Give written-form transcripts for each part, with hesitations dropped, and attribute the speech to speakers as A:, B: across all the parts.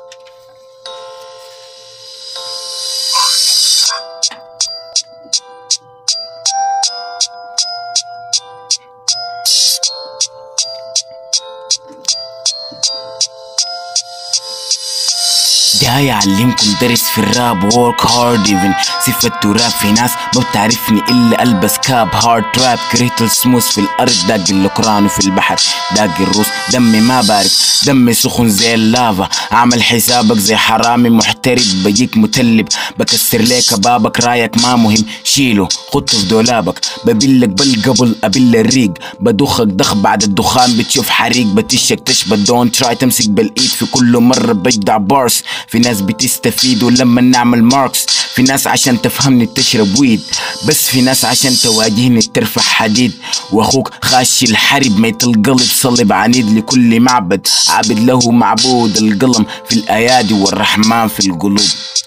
A: جاي اعلمكم درس في الراب work hard even صفة الراب في ناس ما بتعرفني الا البس كاب هارد تراب كرهت السموس في الارض داق الاوكران وفي البحر داق الروس دمي ما بارد دمي سخن زي اللافا اعمل حسابك زي حرامي محترف بجيك متلب بكسر ليك بابك رايك ما مهم شيله خطه في دولابك ببلك بالقبل ابل الريق بدخك دخ بعد الدخان بتشوف حريق بتشك تشبه دون تراي تمسك بالايد في كل مرة بجدع بارس في ناس بتستفيد ولما نعمل ماركس في ناس عشان تفهمني تشرب ويد بس في ناس عشان تواجهني ترفع حديد واخوك خاش الحرب ميت القلب صلب عنيد لكل معبد عابد له معبود القلم في الايادي والرحمن في القلوب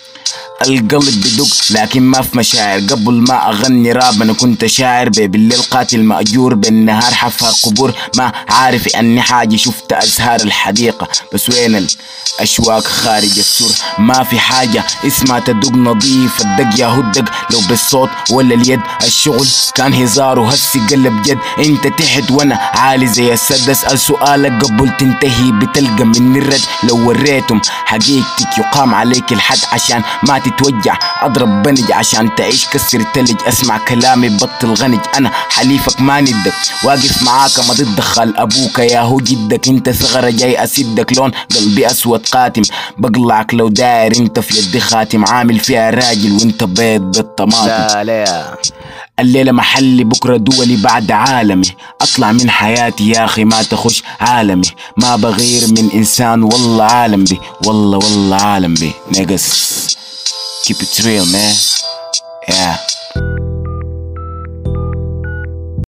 A: القلب بدق لكن ما في مشاعر قبل ما اغني راب انا كنت شاعر بالليل قاتل مأجور بالنهار حفر قبور ما عارف اني حاجة شفت ازهار الحديقة بس وين الاشواك خارج السور ما في حاجة اسمها تدق نظيف الدق يا هدق لو بالصوت ولا اليد الشغل كان هزار وهسي قلب جد انت تحت وانا عالي زي السد اسأل سؤالك قبل تنتهي بتلقى مني الرد لو وريتم حقيقتك يقام عليك الحد عشان ما تتوجع اضرب بنج عشان تعيش كسر تلج اسمع كلامي بطل غنج انا حليفك ما ندك واقف معاك ما تتدخل ابوك يا هو جدك انت ثغرة جاي اسدك لون قلبي اسود قاتم بقلعك لو داير انت في يدي خاتم عامل فيها راجل وانت بيض بالطماطم لا الليلة محلي بكرة دولي بعد عالمي اطلع من حياتي يا اخي ما تخش عالمي ما بغير من انسان والله عالم بي والله عالم بي نقص Keep it real, man. Yeah.